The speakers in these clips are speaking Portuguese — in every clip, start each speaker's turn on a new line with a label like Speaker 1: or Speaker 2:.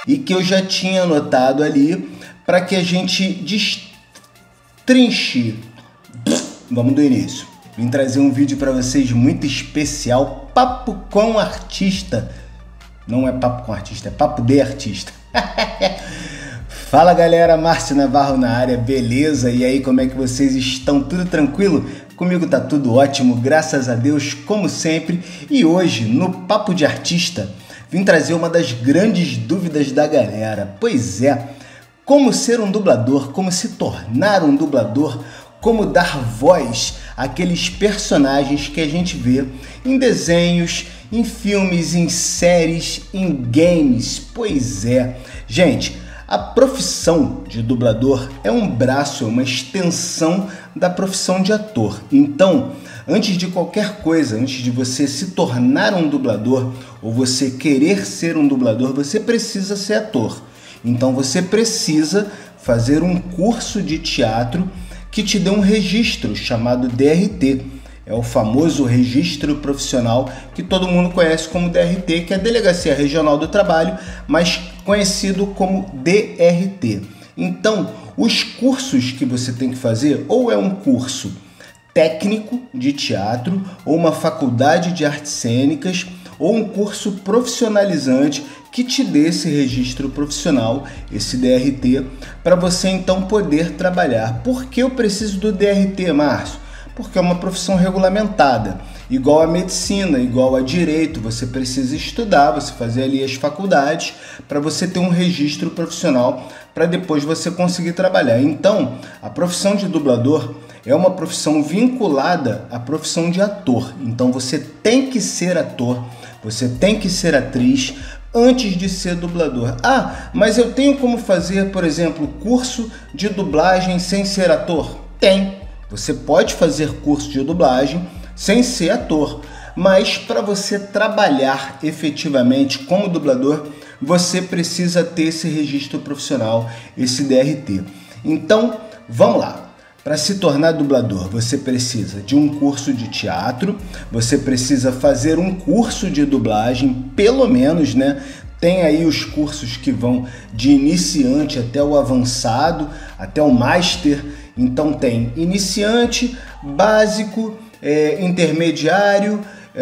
Speaker 1: e que eu já tinha anotado ali para que a gente destrinche. Vamos do início. Vim trazer um vídeo para vocês muito especial, papo com artista. Não é papo com artista, é papo de artista. Fala galera, Márcio Navarro na área, beleza? E aí, como é que vocês estão? Tudo tranquilo? Comigo tá tudo ótimo, graças a Deus, como sempre. E hoje, no Papo de Artista, vim trazer uma das grandes dúvidas da galera. Pois é, como ser um dublador, como se tornar um dublador, como dar voz àqueles personagens que a gente vê em desenhos, em filmes, em séries, em games. Pois é, gente, a profissão de dublador é um braço, é uma extensão da profissão de ator. Então, antes de qualquer coisa, antes de você se tornar um dublador ou você querer ser um dublador, você precisa ser ator. Então, você precisa fazer um curso de teatro que te dê um registro chamado DRT. É o famoso registro profissional que todo mundo conhece como DRT, que é a Delegacia Regional do Trabalho, mas conhecido como DRT. Então, os cursos que você tem que fazer, ou é um curso técnico de teatro, ou uma faculdade de artes cênicas, ou um curso profissionalizante que te dê esse registro profissional, esse DRT, para você então poder trabalhar. Por que eu preciso do DRT, Márcio? Porque é uma profissão regulamentada, igual a medicina, igual a direito, você precisa estudar, você fazer ali as faculdades para você ter um registro profissional para depois você conseguir trabalhar. Então, a profissão de dublador é uma profissão vinculada à profissão de ator. Então, você tem que ser ator, você tem que ser atriz antes de ser dublador. Ah, mas eu tenho como fazer, por exemplo, curso de dublagem sem ser ator? Tem. Você pode fazer curso de dublagem sem ser ator, mas para você trabalhar efetivamente como dublador, você precisa ter esse registro profissional, esse DRT. Então, vamos lá. Para se tornar dublador, você precisa de um curso de teatro, você precisa fazer um curso de dublagem, pelo menos, né? Tem aí os cursos que vão de iniciante até o avançado, até o master. Então tem iniciante, básico, intermediário,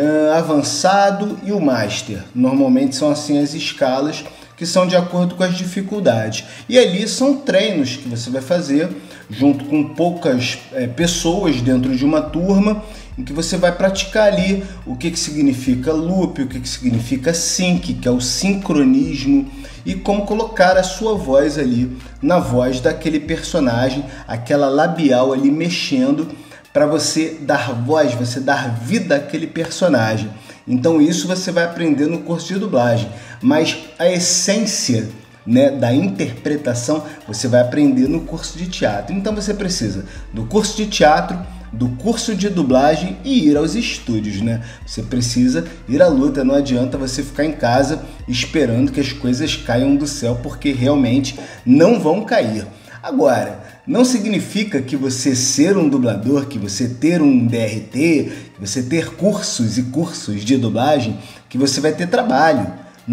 Speaker 1: avançado e o master. Normalmente são assim as escalas que são de acordo com as dificuldades. E ali são treinos que você vai fazer junto com poucas pessoas dentro de uma turma, em que você vai praticar ali o que significa loop, o que significa sync, que é o sincronismo, e como colocar a sua voz ali na voz daquele personagem, aquela labial ali mexendo para você dar voz, você dar vida àquele personagem. Então isso você vai aprender no curso de dublagem, mas a essência, né, da interpretação você vai aprender no curso de teatro. Então você precisa do curso de teatro, do curso de dublagem e ir aos estúdios, né? Você precisa ir à luta, não adianta você ficar em casa esperando que as coisas caiam do céu, porque realmente não vão cair. Agora, não significa que você ser um dublador, que você ter um DRT, que você ter cursos e cursos de dublagem, que você vai ter trabalho.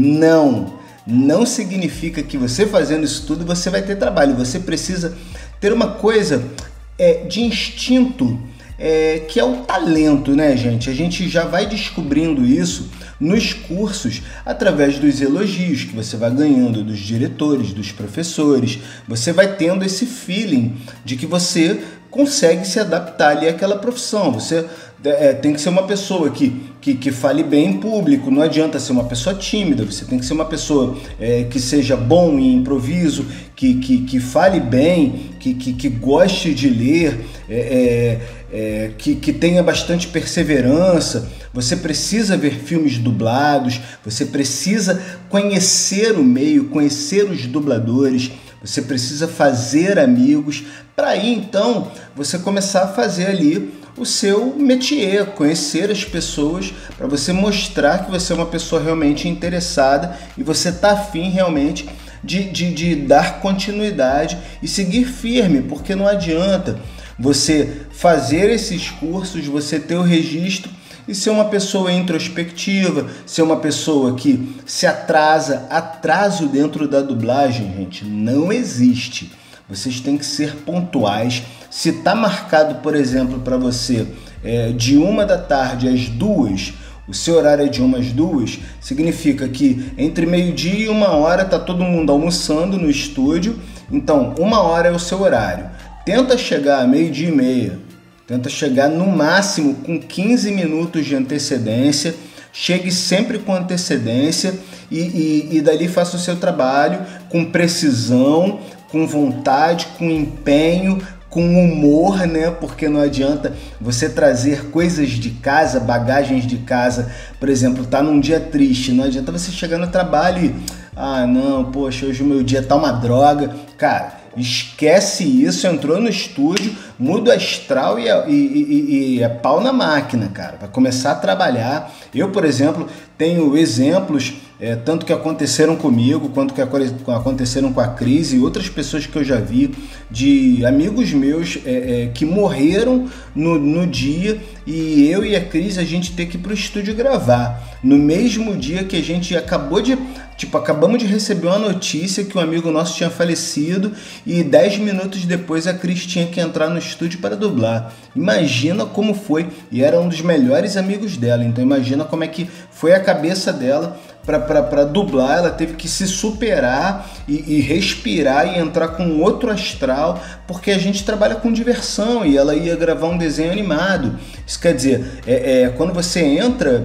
Speaker 1: Não significa que você fazendo isso tudo você vai ter trabalho. Você precisa ter uma coisa de instinto, que é o talento, né, gente? A gente já vai descobrindo isso nos cursos através dos elogios que você vai ganhando dos diretores, dos professores. Você vai tendo esse feeling de que você consegue se adaptar ali àquela profissão. Você tem que ser uma pessoa que fale bem em público, não adianta ser uma pessoa tímida, você tem que ser uma pessoa que seja bom em improviso, que fale bem, que goste de ler, que tenha bastante perseverança. Você precisa ver filmes dublados, você precisa conhecer o meio, conhecer os dubladores, você precisa fazer amigos, para aí então você começar a fazer ali o seu métier, conhecer as pessoas, para você mostrar que você é uma pessoa realmente interessada e você está afim realmente de dar continuidade e seguir firme, porque não adianta você fazer esses cursos, você ter o registro e ser uma pessoa introspectiva, ser uma pessoa que se atrasa. Atraso dentro da dublagem, gente, não existe. Vocês têm que ser pontuais. Se está marcado, por exemplo, para você de 1 da tarde às 2, o seu horário é de 1 às 2, significa que entre meio-dia e 1h está todo mundo almoçando no estúdio, então 1h é o seu horário. Tenta chegar a meio-dia e meia, tenta chegar no máximo com 15 minutos de antecedência, chegue sempre com antecedência e dali faça o seu trabalho com precisão, com vontade, com empenho, com humor, né? Porque não adianta você trazer coisas de casa, bagagens de casa. Por exemplo, tá num dia triste, não adianta você chegar no trabalho e não, poxa, hoje o meu dia tá uma droga. Cara, esquece isso, entrou no estúdio, muda o astral e é pau na máquina, cara. Vai começar a trabalhar. Eu, por exemplo, tenho exemplos tanto que aconteceram comigo, quanto que aconteceram com a Cris e outras pessoas que eu já vi, de amigos meus que morreram no dia, e eu e a Cris, a gente ter que ir pro estúdio gravar. No mesmo dia que a gente acabamos de receber uma notícia que um amigo nosso tinha falecido, e 10 minutos depois a Cris tinha que entrar no estúdio para dublar. Imagina como foi, e era um dos melhores amigos dela, então imagina como é que foi a cabeça dela para dublar. Ela teve que se superar e respirar e entrar com outro astral, porque a gente trabalha com diversão e ela ia gravar um desenho animado. Isso quer dizer, quando você entra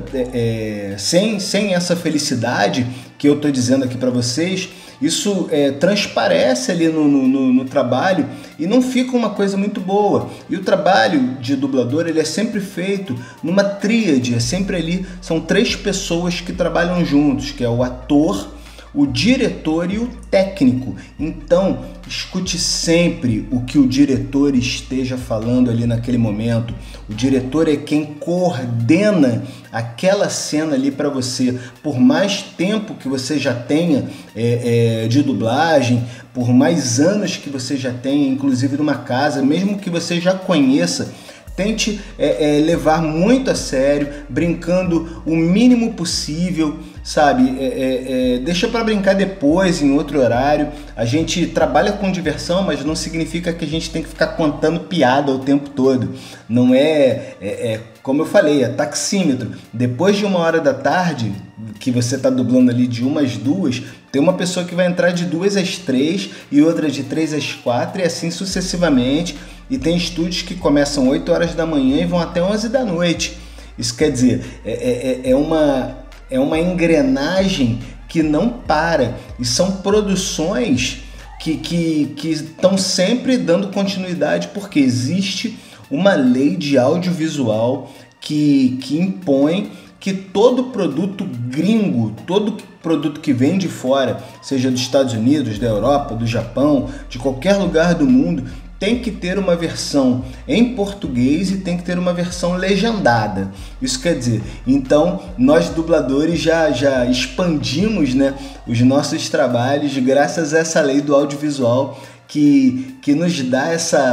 Speaker 1: sem essa felicidade que eu estou dizendo aqui para vocês, isso transparece ali no trabalho e não fica uma coisa muito boa. E o trabalho de dublador, ele é sempre feito numa tríade, é sempre ali, são 3 pessoas que trabalham juntos, que é o ator, o diretor e o técnico. Então, escute sempre o que o diretor esteja falando ali naquele momento. O diretor é quem coordena aquela cena ali para você. Por mais tempo que você já tenha de dublagem, por mais anos que você já tenha, inclusive numa casa, mesmo que você já conheça, tente levar muito a sério, brincando o mínimo possível, sabe? Deixa para brincar depois, em outro horário. A gente trabalha com diversão, mas não significa que a gente tem que ficar contando piada o tempo todo. Não como eu falei, é taxímetro. Depois de 1h da tarde, que você está dublando ali de 1 às 2, tem uma pessoa que vai entrar de 2 às 3 e outra de 3 às 4 e assim sucessivamente. E tem estúdios que começam 8 horas da manhã e vão até 11 da noite. Isso quer dizer, é uma engrenagem que não para. E são produções que estão sempre dando continuidade, porque existe uma lei de audiovisual que impõe que todo produto gringo, todo produto que vem de fora, seja dos Estados Unidos, da Europa, do Japão, de qualquer lugar do mundo, tem que ter uma versão em português e tem que ter uma versão legendada. Isso quer dizer, então nós dubladores já expandimos, né, os nossos trabalhos graças a essa lei do audiovisual que nos dá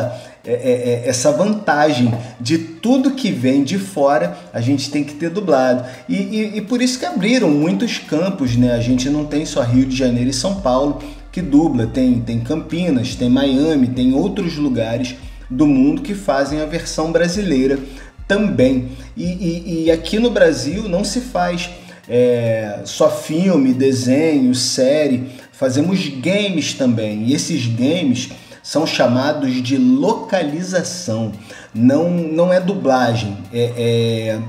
Speaker 1: essa vantagem de tudo que vem de fora a gente tem que ter dublado. E por isso que abriram muitos campos, né? A gente não tem só Rio de Janeiro e São Paulo que dubla, tem Campinas, tem Miami, tem outros lugares do mundo que fazem a versão brasileira também. E aqui no Brasil não se faz só filme, desenho, série, fazemos games também, e esses games são chamados de localização, não é dublagem, é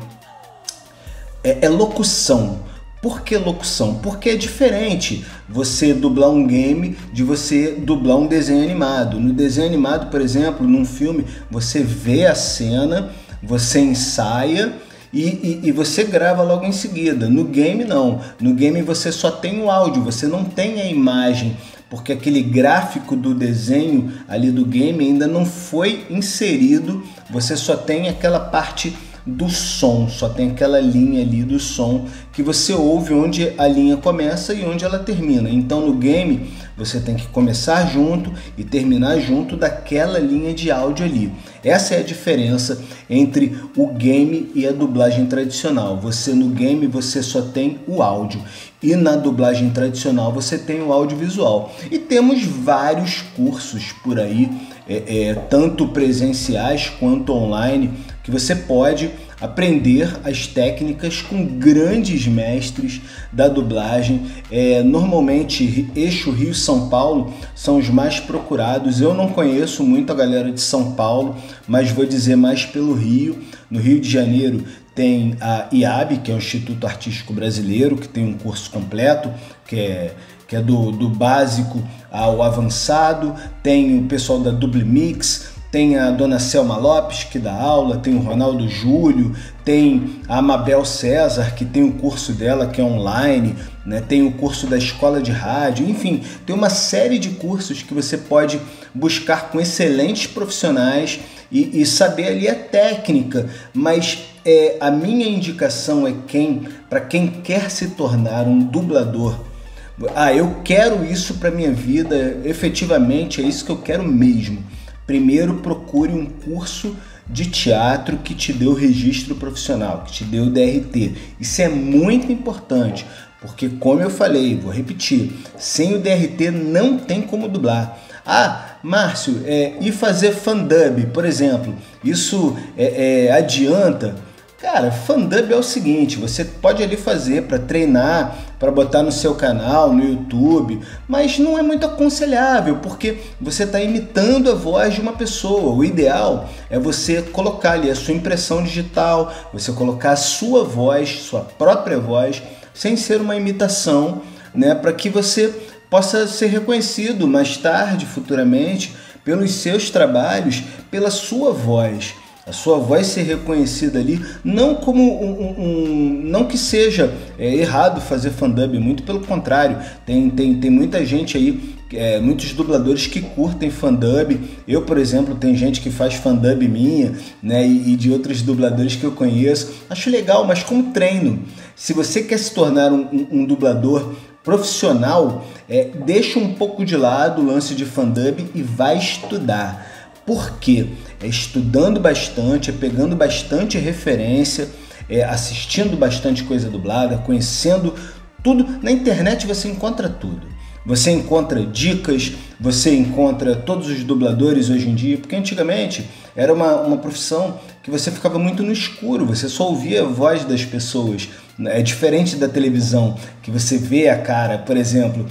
Speaker 1: locução. Por que locução? Porque é diferente você dublar um game de você dublar um desenho animado. No desenho animado, por exemplo, num filme, você vê a cena, você ensaia e você grava logo em seguida. No game não, no game você só tem o áudio, você não tem a imagem, porque aquele gráfico do desenho ali do game ainda não foi inserido, você só tem aquela parte do som, só tem aquela linha ali do som que você ouve onde a linha começa e onde ela termina. Então no game você tem que começar junto e terminar junto daquela linha de áudio ali. Essa é a diferença entre o game e a dublagem tradicional. No game você só tem o áudio e na dublagem tradicional você tem o audiovisual. E temos vários cursos por aí, tanto presenciais quanto online, que você pode aprender as técnicas com grandes mestres da dublagem. Normalmente eixo Rio-São Paulo são os mais procurados. Eu não conheço muito a galera de São Paulo, mas vou dizer mais pelo Rio. No Rio de Janeiro tem a IAB, que é o Instituto Artístico Brasileiro, que tem um curso completo, que é do básico ao avançado. Tem o pessoal da Dublimix, tem a dona Selma Lopes, que dá aula, tem o Ronaldo Júlio, tem a Amabel César, que tem o curso dela, que é online, né? Tem o curso da Escola de Rádio, enfim, tem uma série de cursos que você pode buscar com excelentes profissionais e saber ali a técnica, mas a minha indicação é para quem quer se tornar um dublador. Eu quero isso para minha vida, efetivamente é isso que eu quero mesmo. Primeiro procure um curso de teatro que te dê o registro profissional, que te dê o DRT. Isso é muito importante, porque como eu falei, vou repetir, sem o DRT não tem como dublar. Márcio, e fazer fandub, por exemplo, isso adianta? Cara, fandub é o seguinte, você pode ali fazer para treinar, para botar no seu canal, no YouTube, mas não é muito aconselhável, porque você está imitando a voz de uma pessoa. O ideal é você colocar ali a sua impressão digital, você colocar a sua voz, sua própria voz, sem ser uma imitação, né, para que você possa ser reconhecido mais tarde, futuramente, pelos seus trabalhos, pela sua voz. A sua voz ser reconhecida ali, não como não que seja errado fazer fandub, muito pelo contrário, tem muita gente aí, muitos dubladores que curtem fandub. Eu, por exemplo, tem gente que faz fandub minha, né, e de outros dubladores que eu conheço. Acho legal, mas como treino. Se você quer se tornar um dublador profissional, deixa um pouco de lado o lance de fandub e vai estudar. Por quê? Estudando bastante, pegando bastante referência, assistindo bastante coisa dublada, conhecendo tudo. Na internet você encontra tudo. Você encontra dicas, você encontra todos os dubladores hoje em dia, porque antigamente era uma profissão que você ficava muito no escuro, você só ouvia a voz das pessoas. É diferente da televisão, que você vê a cara, por exemplo,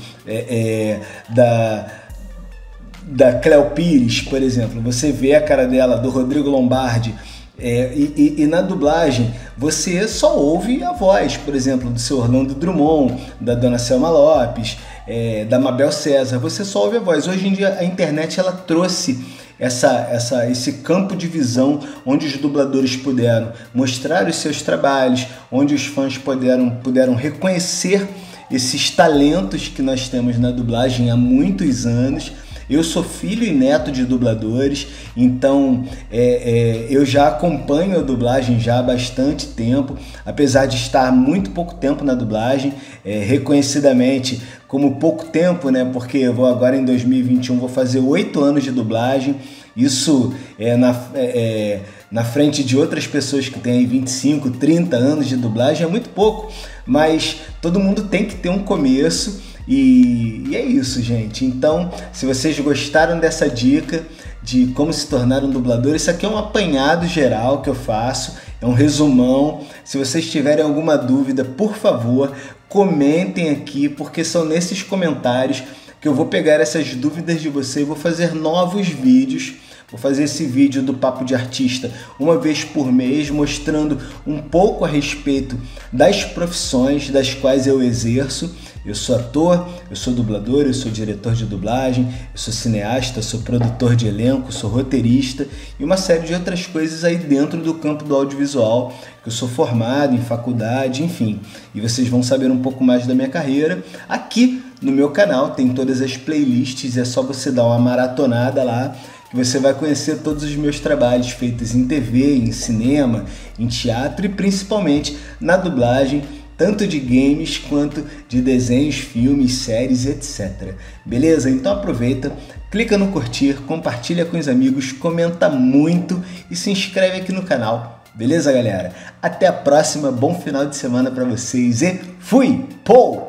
Speaker 1: da Cléo Pires, por exemplo, você vê a cara dela, do Rodrigo Lombardi, e na dublagem você só ouve a voz, por exemplo, do seu Orlando Drummond, da dona Selma Lopes, da Mabel César, você só ouve a voz. Hoje em dia a internet ela trouxe esse campo de visão onde os dubladores puderam mostrar os seus trabalhos, onde os fãs puderam reconhecer esses talentos que nós temos na dublagem há muitos anos. Eu sou filho e neto de dubladores, então eu já acompanho a dublagem já há bastante tempo, apesar de estar muito pouco tempo na dublagem, reconhecidamente como pouco tempo, né? Porque eu vou agora em 2021 vou fazer 8 anos de dublagem. Isso na frente de outras pessoas que têm 25, 30 anos de dublagem é muito pouco, mas todo mundo tem que ter um começo. E é isso, gente. Então, se vocês gostaram dessa dica de como se tornar um dublador, isso aqui é um apanhado geral que eu faço, é um resumão. Se vocês tiverem alguma dúvida, por favor, comentem aqui, porque são nesses comentários que eu vou pegar essas dúvidas de vocês e vou fazer novos vídeos. Vou fazer esse vídeo do Papo de Artista uma vez por mês, mostrando um pouco a respeito das profissões das quais eu exerço. Eu sou ator, eu sou dublador, eu sou diretor de dublagem, eu sou cineasta, eu sou produtor de elenco, sou roteirista e uma série de outras coisas aí dentro do campo do audiovisual, que eu sou formado em faculdade, enfim. E vocês vão saber um pouco mais da minha carreira aqui no meu canal, tem todas as playlists, é só você dar uma maratonada lá que você vai conhecer todos os meus trabalhos feitos em TV, em cinema, em teatro e principalmente na dublagem, tanto de games quanto de desenhos, filmes, séries, etc. Beleza? Então aproveita, clica no curtir, compartilha com os amigos, comenta muito e se inscreve aqui no canal. Beleza, galera? Até a próxima, bom final de semana para vocês e fui! Pou!